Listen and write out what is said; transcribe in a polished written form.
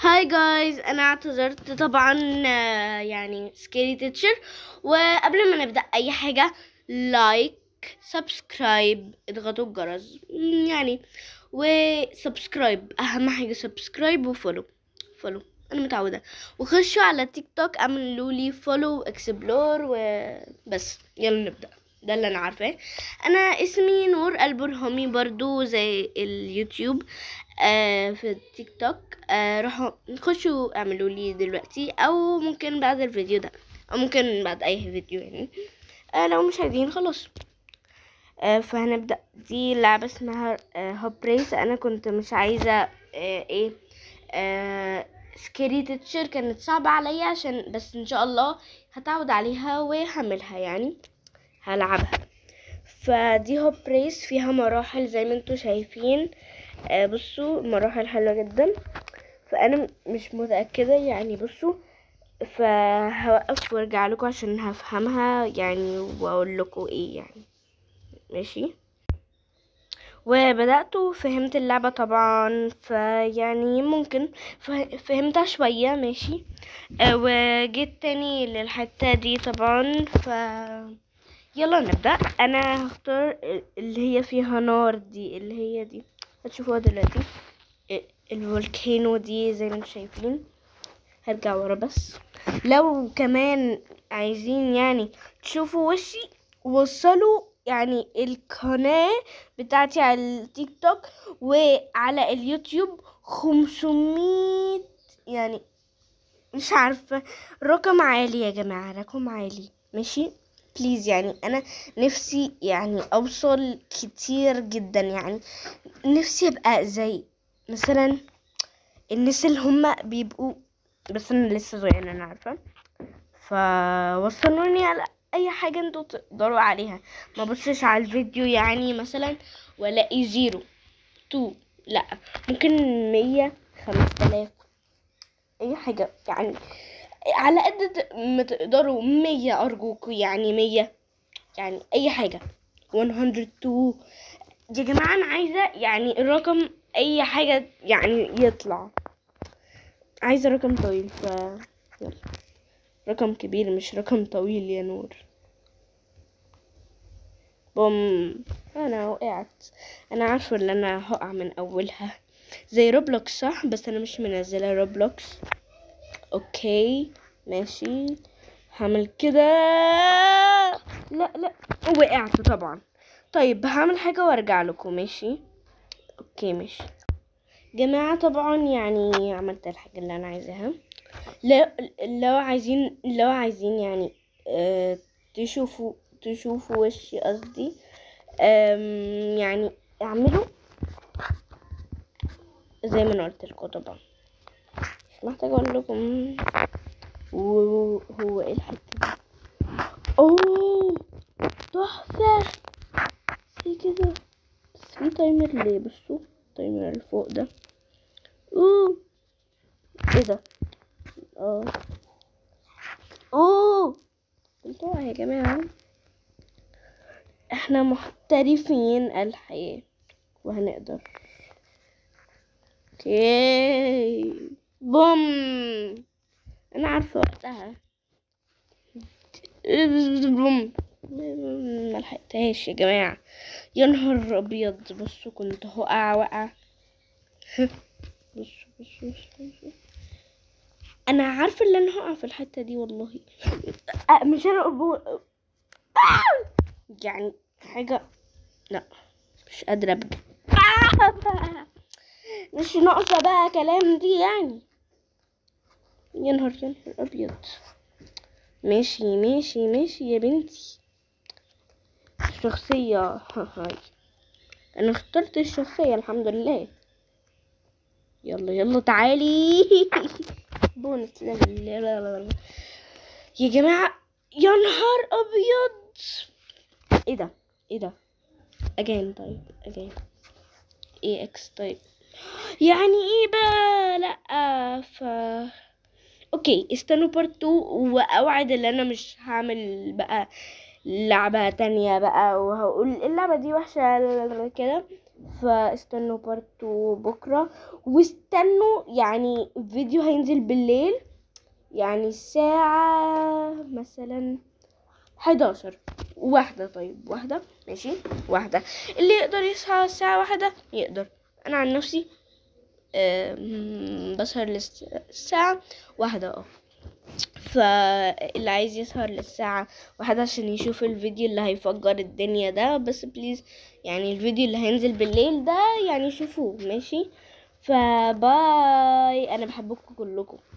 هاي جايز، انا اعتذرت طبعا. يعني سكيري تيتشر. وقبل ما نبدأ اي حاجة، لايك، سبسكرايب، اضغطوا الجرس يعني. وسبسكرايب اهم حاجة، سبسكرايب وفولو. انا متعودة. وخشوا على تيك توك، اعملوا لي فولو اكسبلور وبس. يلا نبدأ. ده اللي انا عارفاه. انا اسمي نور البرهامي برضو زي اليوتيوب. في التيك توك. روحوا خشوا اعملوا لي دلوقتي، او ممكن بعد الفيديو ده، او ممكن بعد اي فيديو يعني. لو مش عايزين خلاص. فهنبدأ. دي لعبة اسمها هوب ريس. انا كنت مش عايزة ايه سكيري تيتشر، كانت صعبة عليا عشان بس ان شاء الله هتعود عليها وهعملها يعني، هلعبها. فدي هوب ريس فيها مراحل زي ما انتوا شايفين. بصوا، مراحل حلوة جدا. فانا مش متأكدة يعني. بصوا، فهوقف وارجع لكم عشان هفهمها يعني، واقول لكم ايه يعني. ماشي. وبدأت وفهمت اللعبة طبعا، فيعني ممكن فهمتها شوية. ماشي. وجيت تاني للحتة دي طبعا. يلا نبدأ. انا هختار اللي هي فيها نار، دي اللي هي دي هتشوفوها دلوقتي. الفولكانو دي زي ما انتم شايفين. هرجع ورا بس. لو كمان عايزين يعني تشوفوا وشي، وصلوا يعني القناة بتاعتي على التيك توك وعلى اليوتيوب 500 يعني. مش عارفة، رقم عالي يا جماعة، رقم عالي. ماشي بليز يعني. انا نفسي يعني اوصل كتير جدا يعني. نفسي ابقى زي مثلا الناس اللي هم بيبقوا، بس انا لسه صغيرة انا عارفة. فوصلوني على اي حاجة انتوا تقدروا عليها. ما بصش على الفيديو يعني مثلا والاقي 0 2، لا، ممكن 100 5000 اي حاجة يعني. على قد ما تقدروا 100 ارجوكوا يعني. 100 يعني اي حاجة. 102 يا جماعة. انا عايزة يعني الرقم اي حاجة يعني يطلع. عايزة رقم طويل. يلا، رقم كبير مش رقم طويل يا نور. بوم. انا وقعت. انا عارفة ان انا هقع من اولها زي روبلوكس، صح؟ بس انا مش منزلة روبلوكس. اوكي ماشي. هعمل كده. لا لا، وقعت طبعا. طيب هعمل حاجة وارجع لكم. ماشي. اوكي ماشي جماعة. طبعا يعني عملت الحاجة اللي انا عايزاها. لو لو عايزين يعني تشوفوا وشي قصدي. يعني اعملوا زي ما انا قلت لكم طبعا. مش محتاجة اقول لكم. وهو ايه الحتة دي؟ اوه تحفة. في كده بس في تايمر ليه؟ بصوا التايمر اللي فوق ده. اوه ايه ده؟ اوه انتوا يا جماعة، احنا محترفين الحياة وهنقدر. اوكي بوم. انا عارفة وقتها. بوم. ملحقتهاش يا جماعة. يا نهار ابيض. بصوا كنت وقع. بصوا. انا عارفة ان انا هقع في الحتة دي والله. مش انا يعني حاجة. لا مش قادرة ابدا. مش ناقصة بقى كلام دي يعني. يا نهار ابيض. ماشي يا بنتي. الشخصية هاي. انا اخترت الشخصية الحمد لله. يلا تعالي. بونس ليفل. يا جماعة يا نهار ابيض. ايه ده اجين. طيب اجين اي اكس. طيب يعني ايه بقى؟ لا اوكي استنوا بارت 2 واوعد ان انا مش هعمل بقى لعبة تانية بقى وهقول اللعبة دي وحشة كده. فاستنوا بارت بكرة، واستنوا يعني فيديو هينزل بالليل، يعني الساعة مثلا 11 واحدة. طيب واحدة ماشي، واحدة. اللي يقدر يصحى الساعة واحدة يقدر. أنا عن نفسي بسهر الساعة واحدة. فاللي عايز يسهر للساعة واحدة عشان يشوف الفيديو اللي هيفجر الدنيا ده، بس بليز يعني الفيديو اللي هينزل بالليل ده يعني شوفوه ماشي. فباي، أنا بحبكم كلكم.